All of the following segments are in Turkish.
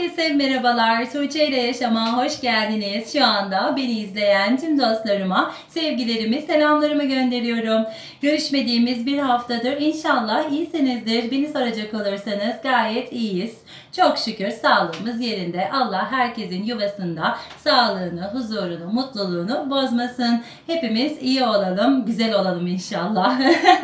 Herkese merhabalar. Tuğçe ile Yaşam'a hoş geldiniz. Şu anda beni izleyen tüm dostlarıma sevgilerimi, selamlarımı gönderiyorum. Görüşmediğimiz bir haftadır. İnşallah iyisinizdir. Beni soracak olursanız gayet iyiyiz. Çok şükür sağlığımız yerinde. Allah herkesin yuvasında sağlığını, huzurunu, mutluluğunu bozmasın. Hepimiz iyi olalım, güzel olalım inşallah.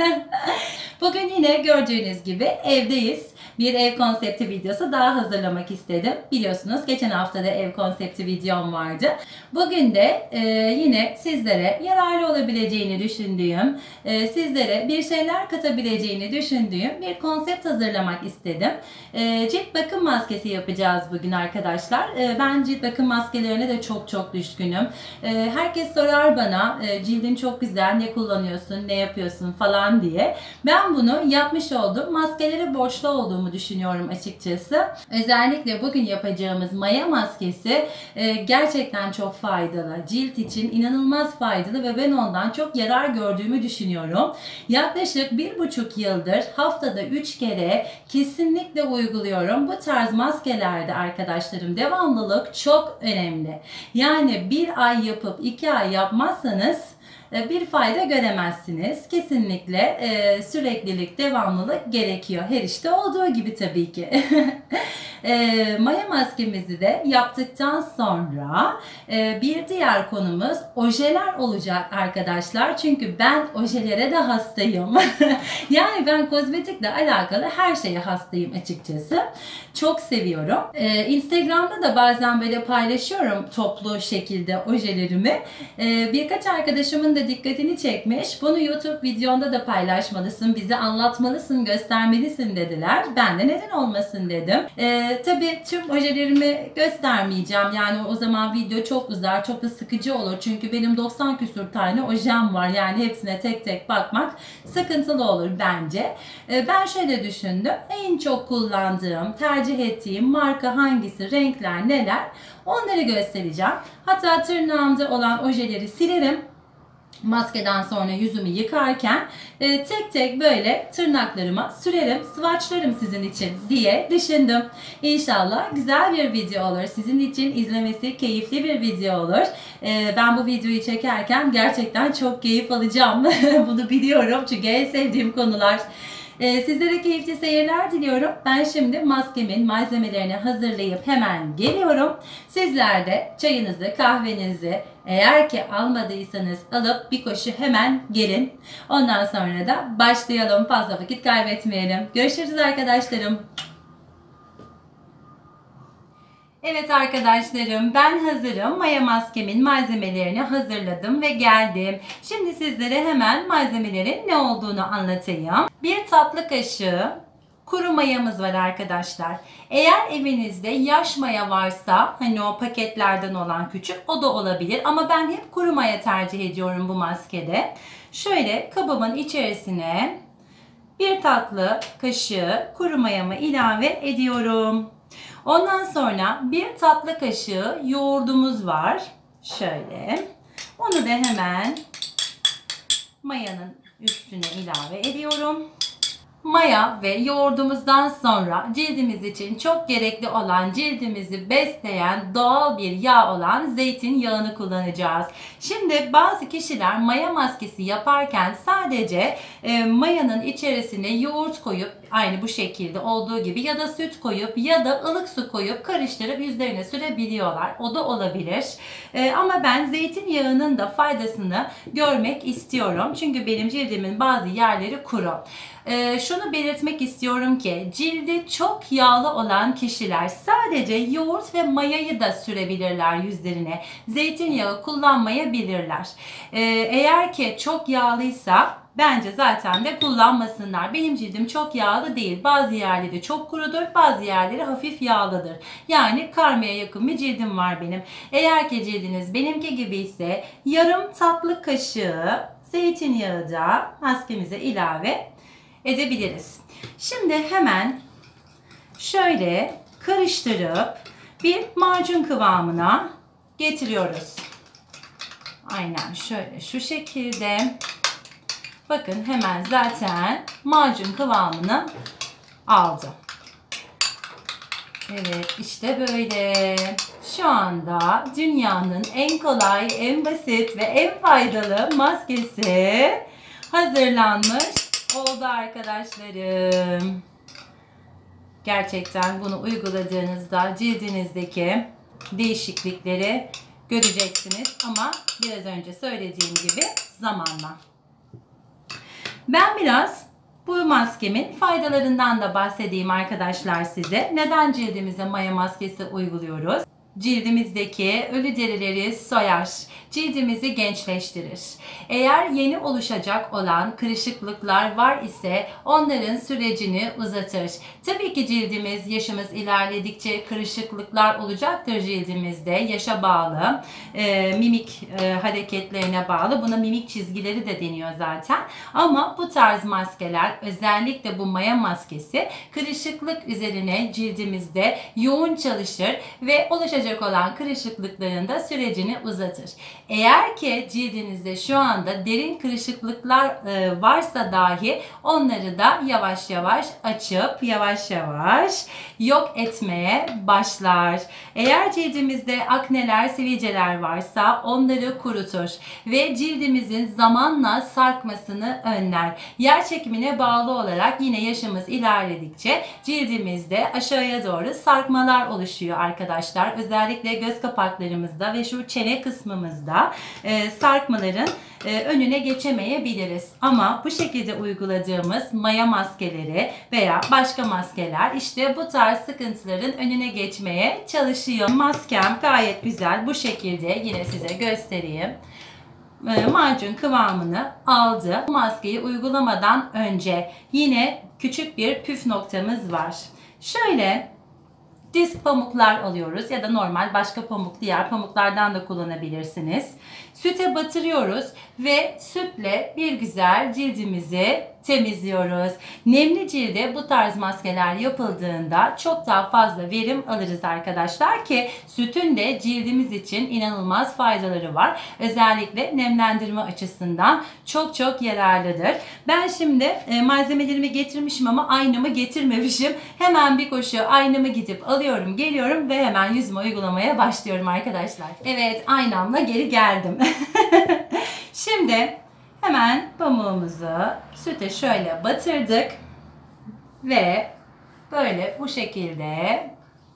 Bugün yine gördüğünüz gibi evdeyiz. Bir ev konsepti videosu daha hazırlamak istedim. Biliyorsunuz geçen hafta da ev konsepti videom vardı. Bugün de yine sizlere yararlı olabileceğini düşündüğüm, sizlere bir şeyler katabileceğini düşündüğüm bir konsept hazırlamak istedim. Cilt bakım maskesi yapacağız bugün arkadaşlar. Ben cilt bakım maskelerine de çok düşkünüm. Herkes sorar bana cildin çok güzel, ne kullanıyorsun, ne yapıyorsun falan diye. Ben bunu yapmış oldum. Maskelere borçlu olduğumu düşünüyorum açıkçası. Özellikle bugün yapacağımız maya maskesi gerçekten çok faydalı. Cilt için inanılmaz faydalı ve ben ondan çok yarar gördüğümü düşünüyorum. Yaklaşık 1,5 yıldır haftada 3 kere kesinlikle uyguluyorum. Bu tarz maskelerde arkadaşlarım devamlılık çok önemli. Yani bir ay yapıp 2 ay yapmazsanız bir fayda göremezsiniz. Kesinlikle süreklilik, devamlılık gerekiyor. Her işte olduğu gibi tabii ki. Maya maskemizi de yaptıktan sonra bir diğer konumuz ojeler olacak arkadaşlar. Çünkü ben ojelere de hastayım. Yani ben kozmetikle alakalı her şeye hastayım açıkçası. Çok seviyorum. Instagram'da da bazen böyle paylaşıyorum toplu şekilde ojelerimi. Birkaç arkadaşımın da dikkatini çekmiş. Bunu YouTube videonda da paylaşmalısın, bize anlatmalısın, göstermelisin dediler. Ben de neden olmasın dedim. Tabii tüm ojelerimi göstermeyeceğim. Yani o zaman video çok uzar, çok da sıkıcı olur. Çünkü benim 90 küsur tane ojem var. Yani hepsine tek tek bakmak sıkıntılı olur bence. Ben şöyle düşündüm. En çok kullandığım, tercih ettiğim marka hangisi, renkler neler, onları göstereceğim. Hatta tırnağımda olan ojeleri silerim. Maskeden sonra yüzümü yıkarken tek tek böyle tırnaklarıma sürerim, swatchlarım sizin için diye düşündüm. İnşallah güzel bir video olur. Sizin için izlemesi keyifli bir video olur. Ben bu videoyu çekerken gerçekten çok keyif alacağım. Bunu biliyorum çünkü en sevdiğim konular. Sizlere keyifli seyirler diliyorum. Ben şimdi maskemin malzemelerini hazırlayıp hemen geliyorum. Sizler de çayınızı, kahvenizi eğer ki almadıysanız alıp bir koşu hemen gelin. Ondan sonra da başlayalım. Fazla vakit kaybetmeyelim. Görüşürüz arkadaşlarım. Evet arkadaşlarım, ben hazırım. Maya maskemin malzemelerini hazırladım ve geldim. Şimdi sizlere hemen malzemelerin ne olduğunu anlatayım. 1 tatlı kaşığı kuru mayamız var arkadaşlar. Eğer evinizde yaş maya varsa, hani o paketlerden olan küçük, o da olabilir. Ama ben hep kuru maya tercih ediyorum bu maskede. Şöyle kabımın içerisine 1 tatlı kaşığı kuru mayamı ilave ediyorum. Ondan sonra 1 tatlı kaşığı yoğurdumuz var. Şöyle. Onu da hemen mayanın üstüne ilave ediyorum. Maya ve yoğurdumuzdan sonra cildimiz için çok gerekli olan, cildimizi besleyen doğal bir yağ olan zeytinyağını kullanacağız. Şimdi bazı kişiler maya maskesi yaparken sadece mayanın içerisine yoğurt koyup aynı bu şekilde olduğu gibi ya da süt koyup ya da ılık su koyup karıştırıp yüzlerine sürebiliyorlar. O da olabilir. Ama ben zeytinyağının da faydasını görmek istiyorum. Çünkü benim cildimin bazı yerleri kuru. Şunu belirtmek istiyorum ki cildi çok yağlı olan kişiler sadece yoğurt ve mayayı da sürebilirler yüzlerine. Zeytinyağı kullanmayabilirler. Eğer ki çok yağlıysa bence zaten de kullanmasınlar. Benim cildim çok yağlı değil. Bazı yerleri çok kurudur, bazı yerleri hafif yağlıdır. Yani karmaya yakın bir cildim var benim. Eğer ki cildiniz benimki gibi ise yarım tatlı kaşığı zeytinyağı da maskemize ilave edebiliriz. Şimdi hemen şöyle karıştırıp bir macun kıvamına getiriyoruz. Aynen şöyle şu şekilde. Bakın hemen zaten macun kıvamını aldı. Evet, işte böyle. Şu anda dünyanın en kolay, en basit ve en faydalı maskesi hazırlanmış oldu arkadaşlarım. Gerçekten bunu uyguladığınızda cildinizdeki değişiklikleri göreceksiniz ama biraz önce söylediğim gibi zamanla. Ben biraz bu maskemin faydalarından da bahsedeyim arkadaşlar size. Neden cildimize maya maskesi uyguluyoruz? Cildimizdeki ölü derileri soyar, cildimizi gençleştirir. Eğer yeni oluşacak olan kırışıklıklar var ise onların sürecini uzatır. Tabii ki cildimiz, yaşımız ilerledikçe kırışıklıklar olacaktır cildimizde. Yaşa bağlı, mimik hareketlerine bağlı. Buna mimik çizgileri de deniyor zaten. Ama bu tarz maskeler, özellikle bu maya maskesi kırışıklık üzerine cildimizde yoğun çalışır ve oluşacak olan kırışıklıkların da sürecini uzatır. Eğer ki cildinizde şu anda derin kırışıklıklar varsa dahi onları da yavaş yavaş açıp yavaş yavaş yok etmeye başlar. Eğer cildimizde akneler, sivilceler varsa onları kurutur ve cildimizin zamanla sarkmasını önler. Yer çekimine bağlı olarak yine yaşımız ilerledikçe cildimizde aşağıya doğru sarkmalar oluşuyor arkadaşlar. Özellikle göz kapaklarımızda ve şu çene kısmımızda sarkmaların önüne geçemeyebiliriz. Ama bu şekilde uyguladığımız maya maskeleri veya başka maskeler işte bu tarz sıkıntıların önüne geçmeye çalışıyor. Maskem gayet güzel. Bu şekilde yine size göstereyim. Macun kıvamını aldı. Bu maskeyi uygulamadan önce yine küçük bir püf noktamız var. Şöyle disk pamuklar alıyoruz ya da normal başka pamuk, diğer pamuklardan da kullanabilirsiniz. Süte batırıyoruz ve sütle bir güzel cildimizi temizliyoruz. Nemli cilde bu tarz maskeler yapıldığında çok daha fazla verim alırız arkadaşlar ki sütün de cildimiz için inanılmaz faydaları var. Özellikle nemlendirme açısından çok çok yararlıdır. Ben şimdi malzemelerimi getirmişim ama aynamı getirmemişim. Hemen bir koşu aynamı gidip alıyorum, geliyorum ve hemen yüzüme uygulamaya başlıyorum arkadaşlar. Evet, aynamla geri geldim. Şimdi hemen pamuğumuzu süte şöyle batırdık ve böyle bu şekilde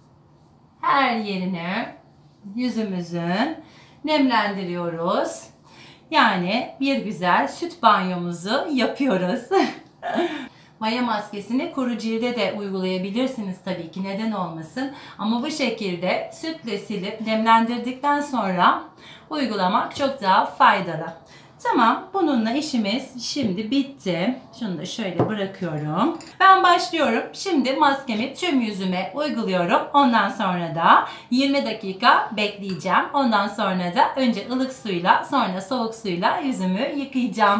her yerini yüzümüzün nemlendiriyoruz. Yani bir güzel süt banyomuzu yapıyoruz. Maya maskesini kuru cilde de uygulayabilirsiniz tabii ki, neden olmasın. Ama bu şekilde sütle silip nemlendirdikten sonra uygulamak çok daha faydalı. Tamam, bununla işimiz şimdi bitti. Şunu da şöyle bırakıyorum. Ben başlıyorum. Şimdi maskemi tüm yüzüme uyguluyorum. Ondan sonra da 20 dakika bekleyeceğim. Ondan sonra da önce ılık suyla sonra soğuk suyla yüzümü yıkayacağım.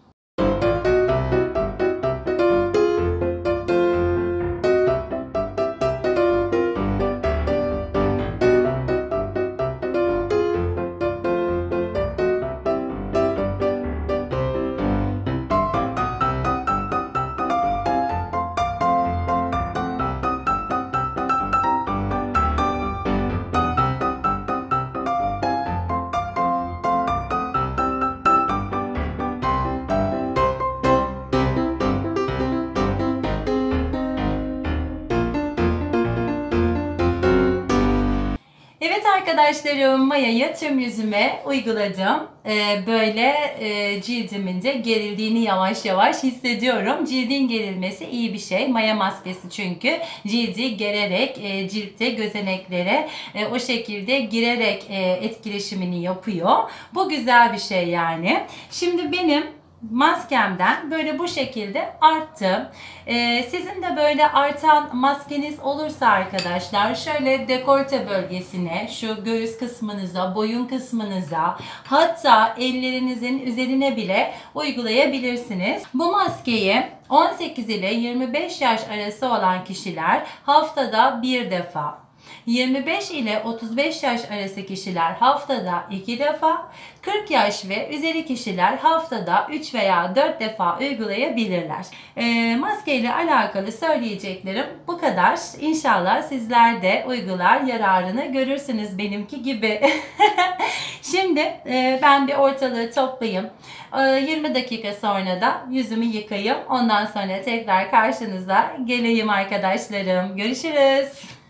Arkadaşlarım, mayayı tüm yüzüme uyguladım. Böyle cildimin de gerildiğini yavaş yavaş hissediyorum. Cildin gerilmesi iyi bir şey. Maya maskesi çünkü cildi gererek, ciltte gözeneklere o şekilde girerek etkileşimini yapıyor. Bu güzel bir şey yani. Şimdi benim maskemden böyle bu şekilde arttı. Sizin de böyle artan maskeniz olursa arkadaşlar şöyle dekolte bölgesine, şu göğüs kısmınıza, boyun kısmınıza, hatta ellerinizin üzerine bile uygulayabilirsiniz. Bu maskeyi 18 ile 25 yaş arası olan kişiler haftada bir defa, 25 ile 35 yaş arası kişiler haftada 2 defa, 40 yaş ve üzeri kişiler haftada 3 veya 4 defa uygulayabilirler. Maske ile alakalı söyleyeceklerim bu kadar. İnşallah sizler de uygular, yararını görürsünüz benimki gibi. Şimdi ben bir ortalığı toplayayım. 20 dakika sonra da yüzümü yıkayayım. Ondan sonra tekrar karşınıza geleyim arkadaşlarım. Görüşürüz.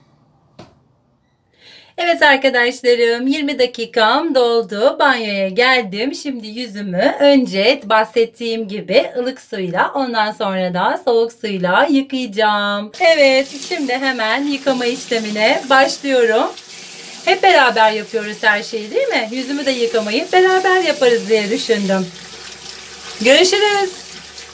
Evet arkadaşlarım, 20 dakikam doldu. Banyoya geldim. Şimdi yüzümü önce bahsettiğim gibi ılık suyla, ondan sonra da soğuk suyla yıkayacağım. Evet, şimdi hemen yıkama işlemine başlıyorum. Hep beraber yapıyoruz her şeyi, değil mi? Yüzümü de yıkamayı beraber yaparız diye düşündüm. Görüşürüz.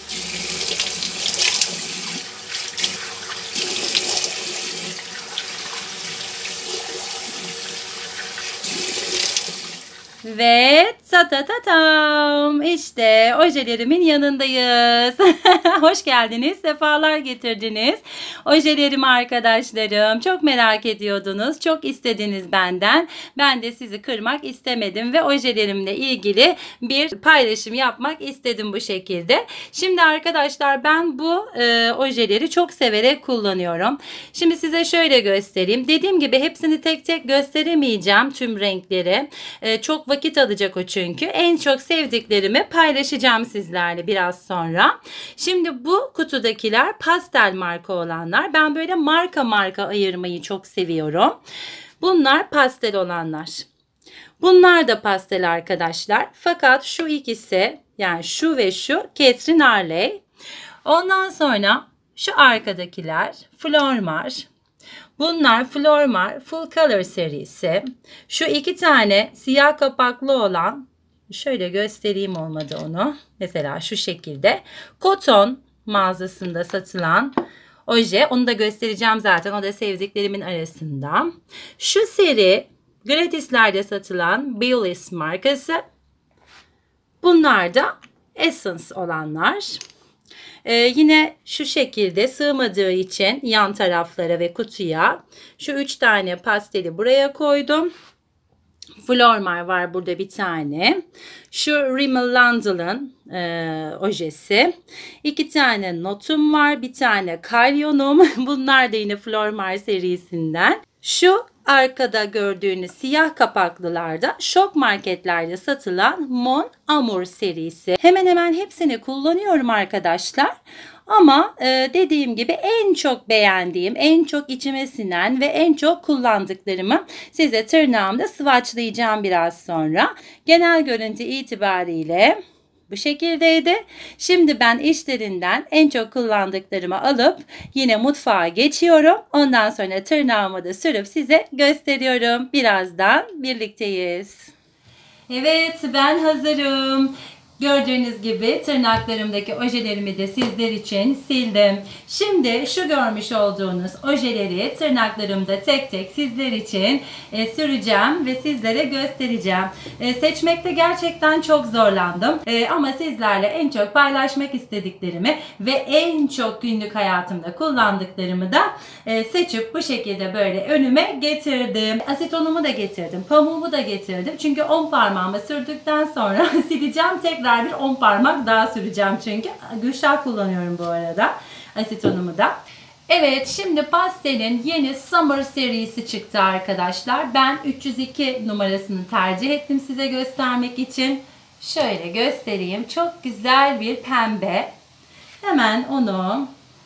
Ve tatatatam, işte ojelerimin yanındayız. Hoş geldiniz, sefalar getirdiniz. Ojelerimi arkadaşlarım çok merak ediyordunuz, çok istediniz benden. Ben de sizi kırmak istemedim ve ojelerimle ilgili bir paylaşım yapmak istedim bu şekilde. Şimdi arkadaşlar ben bu ojeleri çok severek kullanıyorum. Şimdi size şöyle göstereyim. Dediğim gibi hepsini tek tek gösteremeyeceğim, tüm renkleri. Çok vakit alacak o çünkü. En çok sevdiklerimi paylaşacağım sizlerle biraz sonra. Şimdi bu kutudakiler pastel marka olanlar. Ben böyle marka ayırmayı çok seviyorum. Bunlar pastel olanlar. Bunlar da pastel arkadaşlar. Fakat şu ikisi, yani şu ve şu Catherine Arley. Ondan sonra şu arkadakiler Flormar. Bunlar Flormar Full Color serisi. Şu iki tane siyah kapaklı olan, şöyle göstereyim olmadı onu. Mesela şu şekilde. Koton mağazasında satılan oje. Onu da göstereceğim zaten. O da sevdiklerimin arasında. Şu seri gratislerde satılan Beulis markası. Bunlar da Essence olanlar. Yine şu şekilde sığmadığı için yan taraflara ve kutuya şu 3 tane pasteli buraya koydum. Flormar var burada bir tane. Şu Rimmel London'ın ojesi. 2 tane notum var. Bir tane kalyonum. Bunlar da yine Flormar serisinden. Şu arkada gördüğünüz siyah kapaklılarda şok marketlerde satılan Mon Amour serisi. Hemen hemen hepsini kullanıyorum arkadaşlar. Ama dediğim gibi en çok beğendiğim, en çok içime sinen ve en çok kullandıklarımı size tırnağımda swatchlayacağım biraz sonra. Genel görüntü itibariyle bu şekildeydi. Şimdi ben işlerinden en çok kullandıklarımı alıp yine mutfağa geçiyorum. Ondan sonra tırnağımı da sürüp size gösteriyorum. Birazdan birlikteyiz. Evet, ben hazırım. Gördüğünüz gibi tırnaklarımdaki ojelerimi de sizler için sildim. Şimdi şu görmüş olduğunuz ojeleri tırnaklarımda tek tek sizler için süreceğim ve sizlere göstereceğim. Seçmekte gerçekten çok zorlandım. Ama sizlerle en çok paylaşmak istediklerimi ve en çok günlük hayatımda kullandıklarımı da seçip bu şekilde böyle önüme getirdim. Asetonumu da getirdim. Pamuğumu da getirdim. Çünkü 10 parmağımı sürdükten sonra sileceğim. Tekrar bir 10 parmak daha süreceğim çünkü. Gülşah kullanıyorum bu arada. Asetonumu da. Evet, şimdi pastelin yeni Summer serisi çıktı arkadaşlar. Ben 302 numarasını tercih ettim size göstermek için. Şöyle göstereyim. Çok güzel bir pembe. Hemen onu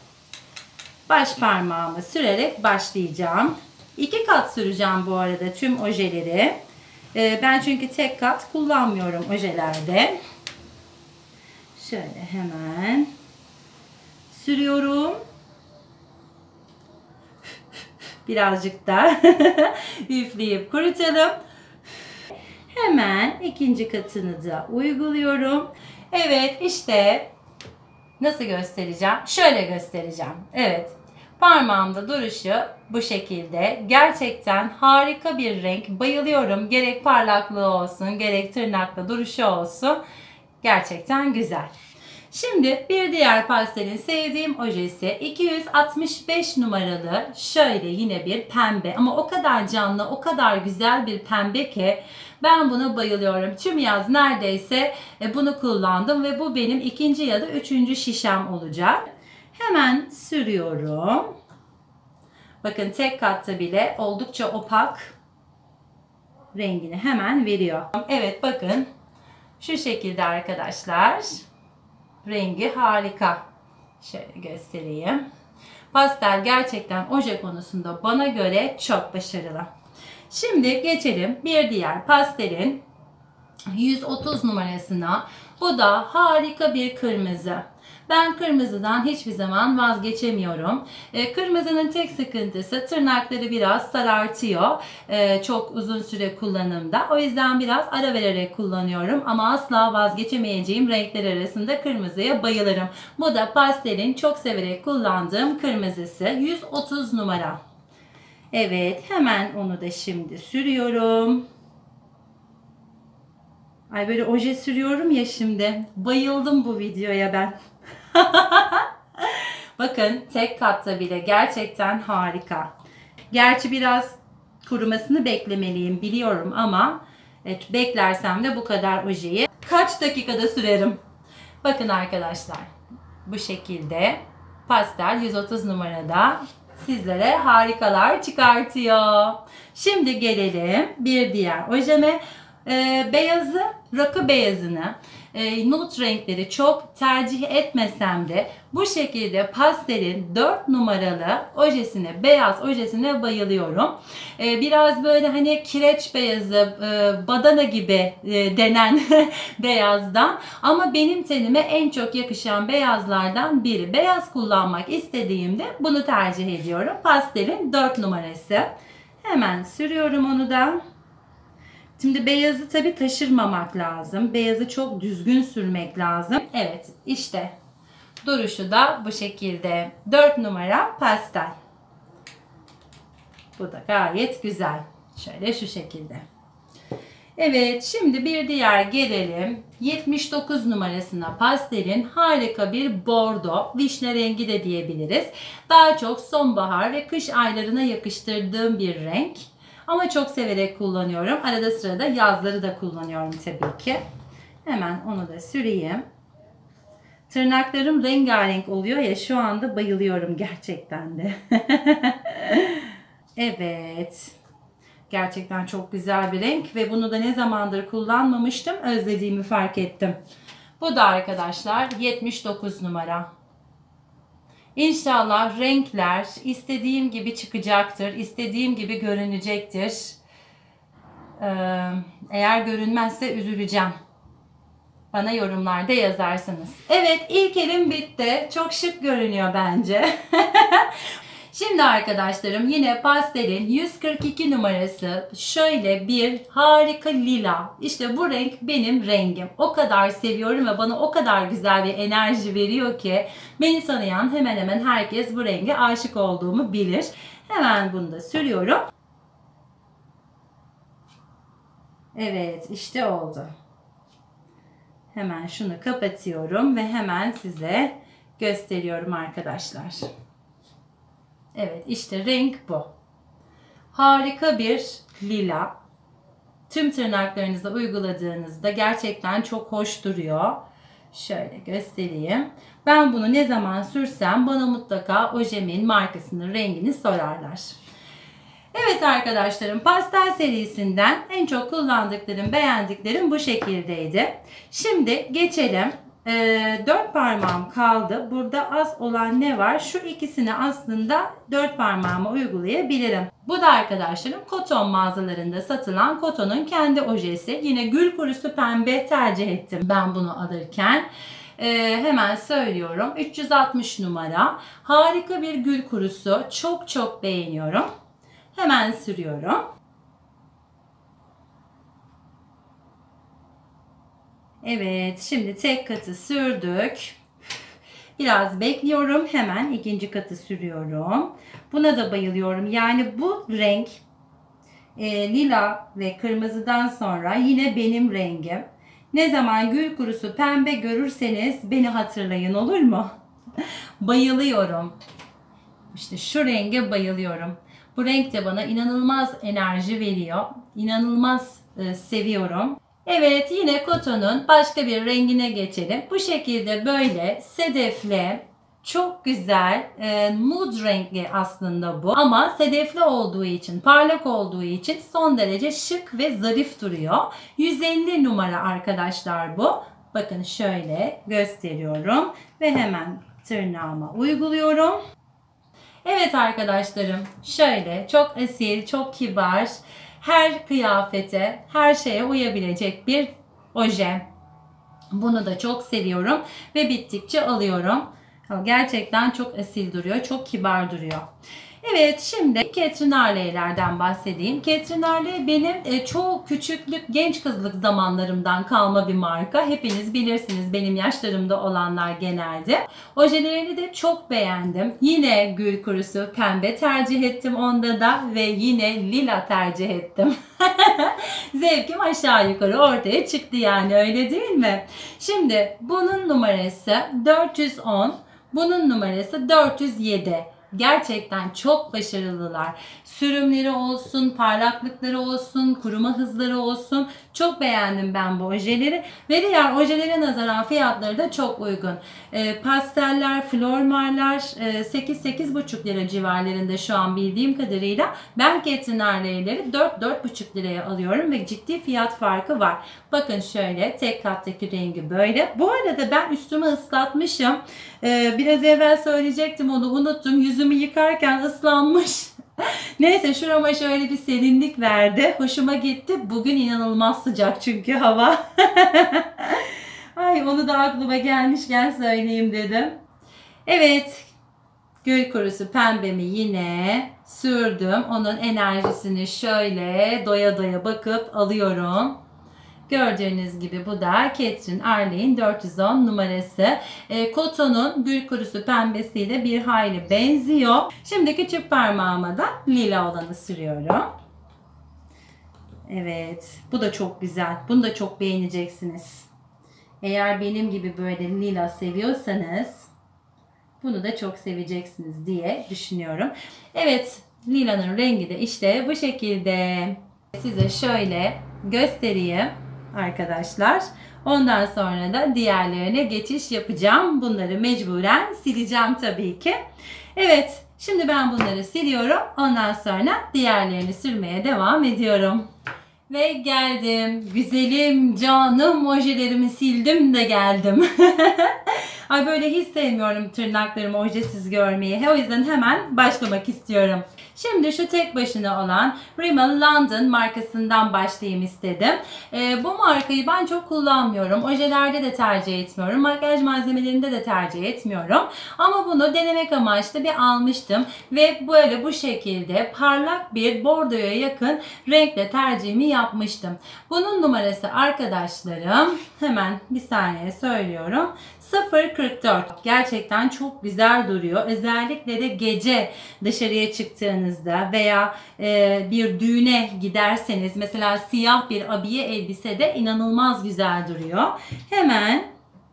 baş parmağıma sürerek başlayacağım. 2 kat süreceğim bu arada tüm ojeleri. Ben çünkü tek kat kullanmıyorum ojelerde. Şöyle hemen sürüyorum. Birazcık da üfleyip kurutalım. Hemen ikinci katını da uyguluyorum. Evet, işte nasıl göstereceğim? Şöyle göstereceğim. Evet. Parmağımda duruşu bu şekilde. Gerçekten harika bir renk. Bayılıyorum. Gerek parlaklığı olsun, gerek tırnakta duruşu olsun. Gerçekten güzel. Şimdi bir diğer pastelin sevdiğim ojesi 265 numaralı şöyle yine bir pembe ama o kadar canlı, o kadar güzel bir pembe ki ben buna bayılıyorum. Tüm yaz neredeyse bunu kullandım ve bu benim ikinci ya da üçüncü şişem olacak. Hemen sürüyorum. Bakın tek katta bile oldukça opak rengini hemen veriyor. Evet bakın şu şekilde arkadaşlar. Rengi harika. Şöyle göstereyim. Pastel gerçekten oje konusunda bana göre çok başarılı. Şimdi geçelim bir diğer pastelin 130 numarasına. Bu da harika bir kırmızı. Ben kırmızıdan hiçbir zaman vazgeçemiyorum. Kırmızının tek sıkıntısı tırnakları biraz sarartıyor. Çok uzun süre kullanımda. O yüzden biraz ara vererek kullanıyorum. Ama asla vazgeçemeyeceğim renkler arasında kırmızıya bayılırım. Bu da pastelin çok severek kullandığım kırmızısı. 130 numara. Evet, hemen onu da şimdi sürüyorum. Ay böyle oje sürüyorum ya şimdi. Bayıldım bu videoya ben. Bakın tek katta bile gerçekten harika. Gerçi biraz kurumasını beklemeliyim biliyorum ama evet, beklersem de bu kadar ojeyi kaç dakikada sürerim. Bakın arkadaşlar bu şekilde pastel 130 numarada sizlere harikalar çıkartıyor. Şimdi gelelim bir diğer ojeme. Beyazı, rakı beyazını, nude renkleri çok tercih etmesem de bu şekilde pastelin 4 numaralı ojesine, beyaz ojesine bayılıyorum. Biraz böyle hani kireç beyazı, badana gibi denen beyazdan ama benim tenime en çok yakışan beyazlardan biri. Beyaz kullanmak istediğimde bunu tercih ediyorum. Pastelin 4 numarası. Hemen sürüyorum onu da. Şimdi beyazı tabii taşırmamak lazım. Beyazı çok düzgün sürmek lazım. Evet işte duruşu da bu şekilde. 4 numara pastel. Bu da gayet güzel. Şöyle şu şekilde. Evet şimdi bir diğer gelelim. 79 numarasına pastelin harika bir bordo, vişne rengi de diyebiliriz. Daha çok sonbahar ve kış aylarına yakıştırdığım bir renk. Ama çok severek kullanıyorum. Arada sırada yazları da kullanıyorum tabii ki. Hemen onu da süreyim. Tırnaklarım rengarenk oluyor ya şu anda bayılıyorum gerçekten de. Evet. Gerçekten çok güzel bir renk ve bunu da ne zamandır kullanmamıştım. Özlediğimi fark ettim. Bu da arkadaşlar 79 numara. İnşallah renkler istediğim gibi çıkacaktır. İstediğim gibi görünecektir. Eğer görünmezse üzüleceğim. Bana yorumlarda yazarsınız. Evet ilk elim bitti. Çok şık görünüyor bence. Şimdi arkadaşlarım yine pastelin 142 numarası şöyle bir harika lila. İşte bu renk benim rengim. O kadar seviyorum ve bana o kadar güzel bir enerji veriyor ki beni tanıyan hemen hemen herkes bu renge aşık olduğumu bilir. Hemen bunu da sürüyorum. Evet işte oldu. Hemen şunu kapatıyorum ve hemen size gösteriyorum arkadaşlar. Evet işte renk bu. Harika bir lila. Tüm tırnaklarınıza uyguladığınızda gerçekten çok hoş duruyor. Şöyle göstereyim. Ben bunu ne zaman sürsem bana mutlaka ojemin markasının rengini sorarlar. Evet arkadaşlarım pastel serisinden en çok kullandıklarım, beğendiklerim bu şekildeydi. Şimdi geçelim. 4 parmağım kaldı. Burada az olan ne var? Şu ikisini aslında 4 parmağıma uygulayabilirim. Bu da arkadaşlarım Koton mağazalarında satılan Koton'un kendi ojesi. Yine gül kurusu pembe tercih ettim ben bunu alırken. Hemen söylüyorum. 360 numara. Harika bir gül kurusu. Çok çok beğeniyorum. Hemen sürüyorum. Evet, şimdi tek katı sürdük. Biraz bekliyorum. Hemen ikinci katı sürüyorum. Buna da bayılıyorum. Yani bu renk lila ve kırmızıdan sonra yine benim rengim. Ne zaman gül kurusu pembe görürseniz beni hatırlayın, olur mu? Bayılıyorum. İşte şu renge bayılıyorum. Bu renk de bana inanılmaz enerji veriyor. İnanılmaz seviyorum. Evet, yine kotonun başka bir rengine geçelim. Bu şekilde böyle sedefli, çok güzel, mood renkli aslında bu. Ama sedefli olduğu için, parlak olduğu için son derece şık ve zarif duruyor. 150 numara arkadaşlar bu. Bakın şöyle gösteriyorum ve hemen tırnağıma uyguluyorum. Evet arkadaşlarım, şöyle çok asil, çok kibar, her kıyafete, her şeye uyabilecek bir oje. Bunu da çok seviyorum ve bittikçe alıyorum. Gerçekten çok asil duruyor, çok kibar duruyor. Evet, şimdi Catherine Arley'lerden bahsedeyim. Catherine Arley benim çok küçüklük, genç kızlık zamanlarımdan kalma bir marka. Hepiniz bilirsiniz, benim yaşlarımda olanlar genelde. Ojelerini de çok beğendim. Yine gül kurusu pembe tercih ettim onda da ve yine lila tercih ettim. Zevkim aşağı yukarı ortaya çıktı yani, öyle değil mi? Şimdi bunun numarası 410, bunun numarası 407. Gerçekten çok başarılılar. Sürümleri olsun, parlaklıkları olsun, kuruma hızları olsun. Çok beğendim ben bu ojeleri. Ve diğer ojelere nazaran fiyatları da çok uygun. Pasteller, flormarlar 8-8,5 lira civarlarında şu an bildiğim kadarıyla. Ben Catherine Arley'leri 4-4,5 liraya alıyorum ve ciddi fiyat farkı var. Bakın şöyle, tek kattaki rengi böyle. Bu arada ben üstümü ıslatmışım. Biraz evvel söyleyecektim, onu unuttum. Yüzümü yıkarken ıslanmış. Neyse, şurama şöyle bir serinlik verdi. Hoşuma gitti. Bugün inanılmaz sıcak çünkü hava. Ay, onu da aklıma gelmişken söyleyeyim dedim. Evet, gül kurusu pembemi yine sürdüm. Onun enerjisini şöyle doya doya bakıp alıyorum. Gördüğünüz gibi bu da Catherine Arley'in 410 numarası. Kotonun gül kurusu pembesiyle bir hayli benziyor. Şimdi küçük parmağıma da lila olanı sürüyorum. Evet, bu da çok güzel. Bunu da çok beğeneceksiniz. Eğer benim gibi böyle lila seviyorsanız bunu da çok seveceksiniz diye düşünüyorum. Evet, lilanın rengi de işte bu şekilde. Size şöyle göstereyim arkadaşlar. Ondan sonra da diğerlerine geçiş yapacağım. Bunları mecburen sileceğim tabii ki. Evet, şimdi ben bunları siliyorum. Ondan sonra diğerlerini sürmeye devam ediyorum. Ve geldim. Güzelim, canım ojelerimi sildim de geldim. Ay, böyle hiç sevmiyorum tırnaklarımı ojesiz görmeyi. O yüzden hemen başlamak istiyorum. Şimdi şu tek başına olan Rimmel London markasından başlayayım istedim. Bu markayı ben çok kullanmıyorum. Ojelerde de tercih etmiyorum. Makyaj malzemelerinde de tercih etmiyorum. Ama bunu denemek amaçlı bir almıştım. Ve böyle bu şekilde parlak bir bordoya yakın renkle tercihimi yapmıştım. Bunun numarası arkadaşlarım, hemen bir saniye söylüyorum. 044. Gerçekten çok güzel duruyor. Özellikle de gece dışarıya çıktığınızda veya bir düğüne giderseniz, mesela siyah bir abiye elbisede inanılmaz güzel duruyor. Hemen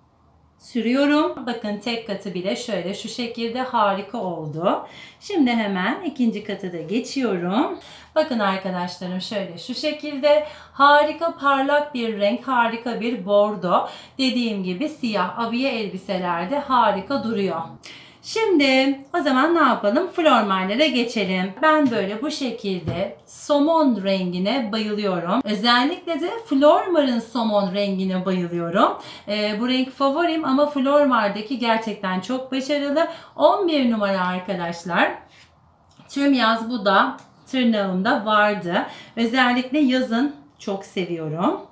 sürüyorum. Bakın, tek katı bile şöyle şu şekilde harika oldu. Şimdi hemen ikinci katı da geçiyorum. Bakın arkadaşlarım, şöyle şu şekilde harika parlak bir renk, harika bir bordo. Dediğim gibi siyah abiye elbiselerde harika duruyor. Şimdi o zaman ne yapalım? Flormarlara geçelim. Ben böyle bu şekilde somon rengine bayılıyorum. Özellikle de Flormar'ın somon rengine bayılıyorum. Bu renk favorim ama Flormar'daki gerçekten çok başarılı. 11 numara arkadaşlar. Tüm yaz bu da tırnağımda vardı. Özellikle yazın çok seviyorum.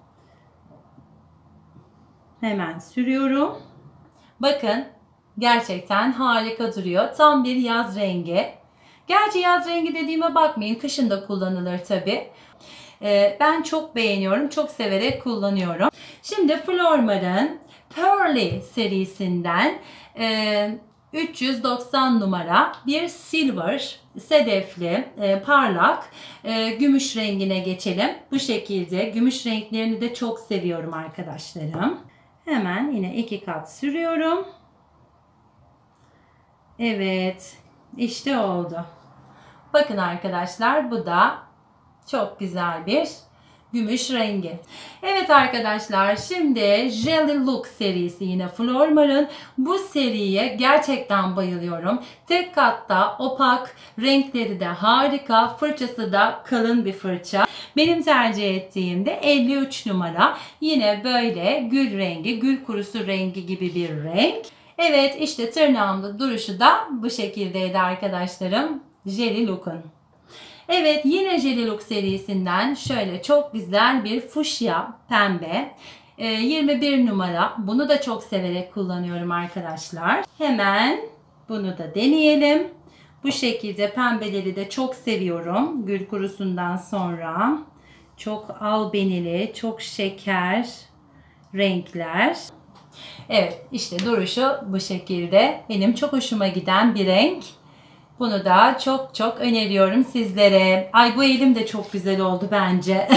Hemen sürüyorum. Bakın, gerçekten harika duruyor. Tam bir yaz rengi. Gerçi yaz rengi dediğime bakmayın. Kışın da kullanılır tabii. Ben çok beğeniyorum. Çok severek kullanıyorum. Şimdi Flormar'ın Pearly serisinden 390 numara bir silver, sedefli, parlak, gümüş rengine geçelim. Bu şekilde gümüş renklerini de çok seviyorum arkadaşlarım. Hemen yine 2 kat sürüyorum. Evet, işte oldu. Bakın arkadaşlar, bu da çok güzel bir gümüş rengi. Evet arkadaşlar, şimdi Jelly Look serisi yine Flormar'ın. Bu seriye gerçekten bayılıyorum. Tek katta opak, renkleri de harika, fırçası da kalın bir fırça. Benim tercih ettiğim de 53 numara. Yine böyle gül rengi, gül kurusu rengi gibi bir renk. Evet, işte tırnağımda duruşu da bu şekildeydi arkadaşlarım. Jelly Look'un. Evet, yine Jelly Look serisinden şöyle çok güzel bir fuşya pembe. 21 numara. Bunu da çok severek kullanıyorum arkadaşlar. Hemen bunu da deneyelim. Bu şekilde pembeleri de çok seviyorum. Gül kurusundan sonra. Çok albenili, çok şeker renkler. Evet, işte duruşu bu şekilde. Benim çok hoşuma giden bir renk. Bunu da çok çok öneriyorum sizlere. Ay, bu elim de çok güzel oldu bence.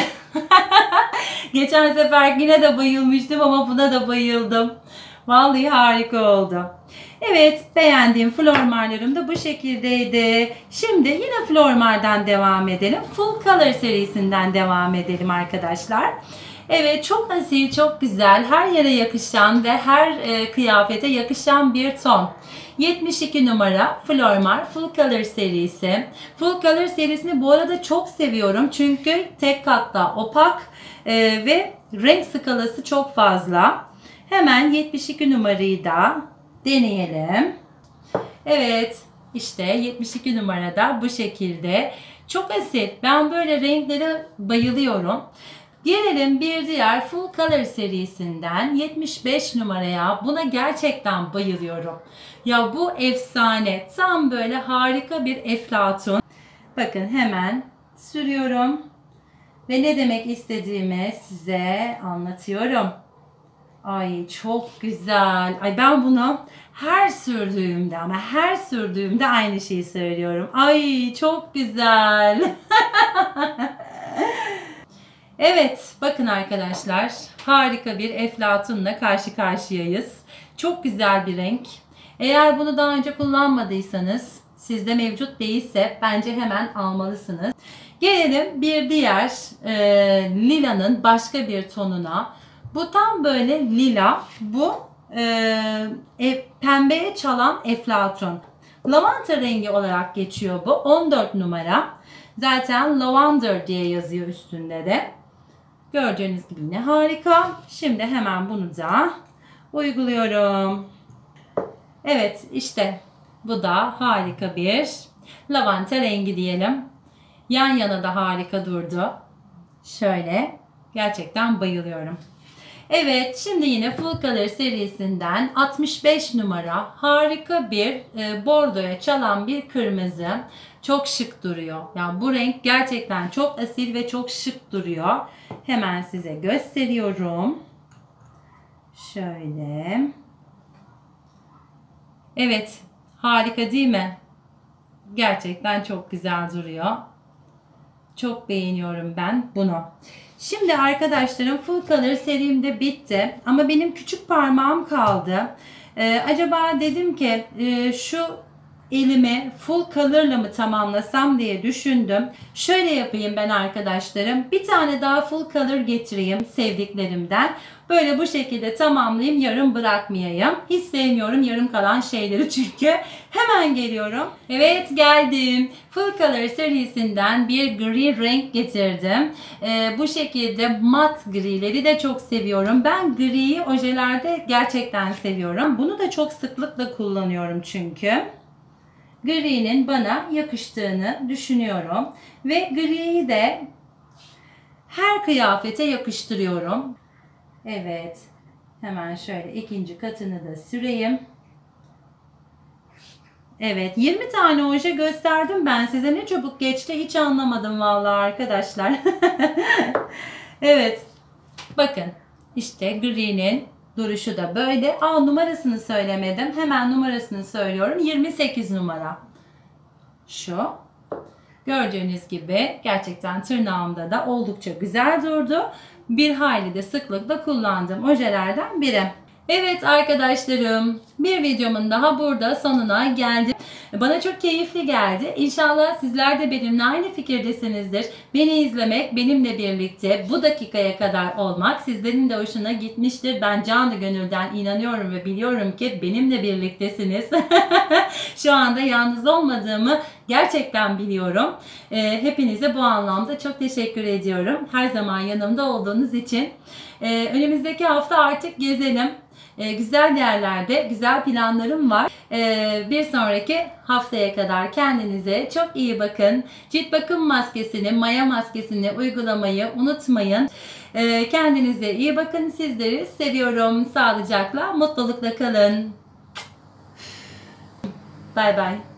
Geçen sefer yine de bayılmıştım ama buna da bayıldım. Vallahi harika oldu. Evet, beğendiğim Flormar'larım da bu şekildeydi. Şimdi yine Flormar'dan devam edelim. Full Color serisinden devam edelim arkadaşlar. Evet, çok asil, çok güzel, her yere yakışan ve her kıyafete yakışan bir ton. 72 numara Flormar Full Color serisi. Full Color serisini bu arada çok seviyorum. Çünkü tek katta opak ve renk skalası çok fazla. Hemen 72 numarayı da deneyelim. Evet, işte 72 numarada bu şekilde. Çok asil. Ben böyle renklere bayılıyorum. Gelelim bir diğer Full Color serisinden 75 numaraya. Buna gerçekten bayılıyorum. Ya bu efsane. Tam böyle harika bir eflatun. Bakın hemen sürüyorum. Ve ne demek istediğimi size anlatıyorum. Ay, çok güzel. Ay, ben bunu her sürdüğümde aynı şeyi söylüyorum. Ay, çok güzel. Evet, bakın arkadaşlar, harika bir eflatunla karşı karşıyayız. Çok güzel bir renk. Eğer bunu daha önce kullanmadıysanız, sizde mevcut değilse bence hemen almalısınız. Gelelim bir diğer lilanın başka bir tonuna. Bu tam böyle lila, bu pembeye çalan eflatun. Lavanta rengi olarak geçiyor bu, 14 numara. Zaten lavender diye yazıyor üstünde de. Gördüğünüz gibi yine harika. Şimdi hemen bunu da uyguluyorum. Evet, işte bu da harika bir lavanta rengi diyelim. Yan yana da harika durdu. Şöyle, gerçekten bayılıyorum. Evet, şimdi yine Full Color serisinden 65 numara harika bir bordoya çalan bir kırmızı. Çok şık duruyor. Yani bu renk gerçekten çok asil ve çok şık duruyor. Hemen size gösteriyorum. Şöyle. Evet, harika değil mi? Gerçekten çok güzel duruyor. Çok beğeniyorum ben bunu. Şimdi arkadaşlarım, Full Color serim de bitti. Ama benim küçük parmağım kaldı. Acaba dedim ki şu elimi Full Color'la mı tamamlasam diye düşündüm. Şöyle yapayım ben arkadaşlarım. Bir tane daha Full Color getireyim sevdiklerimden. Böyle bu şekilde tamamlayayım. Yarım bırakmayayım. Hiç sevmiyorum yarım kalan şeyleri çünkü. Hemen geliyorum. Evet, geldim. Full Color serisinden bir gri renk getirdim. Bu şekilde mat grileri de çok seviyorum. Ben griyi ojelerde gerçekten seviyorum. Bunu da çok sıklıkla kullanıyorum çünkü. Gri'nin bana yakıştığını düşünüyorum. Ve griyi de her kıyafete yakıştırıyorum. Evet. Hemen şöyle ikinci katını da süreyim. Evet. 20 tane oje gösterdim ben size. Ne çabuk geçti. Hiç anlamadım vallahi arkadaşlar. Evet. Bakın. İşte Gri'nin Duruşu da böyle. Numarasını söylemedim. Hemen numarasını söylüyorum. 28 numara. Şu. Gördüğünüz gibi gerçekten tırnağımda da oldukça güzel durdu. Bir hayli de sıklıkla kullandığım ojelerden biri. Evet arkadaşlarım, bir videomun daha burada sonuna geldim. Bana çok keyifli geldi. İnşallah sizler de benimle aynı fikirdesinizdir. Beni izlemek, benimle birlikte bu dakikaya kadar olmak sizlerin de hoşuna gitmiştir. Ben canı gönülden inanıyorum ve biliyorum ki benimle birliktesiniz. Şu anda yalnız olmadığımı gerçekten biliyorum. Hepinize bu anlamda çok teşekkür ediyorum. Her zaman yanımda olduğunuz için. Önümüzdeki hafta artık gezelim. Güzel yerlerde, güzel planlarım var. Bir sonraki haftaya kadar kendinize çok iyi bakın. Cilt bakım maskesini, maya maskesini uygulamayı unutmayın. Kendinize iyi bakın. Sizleri seviyorum. Sağlıcakla, mutlulukla kalın. Bay bay.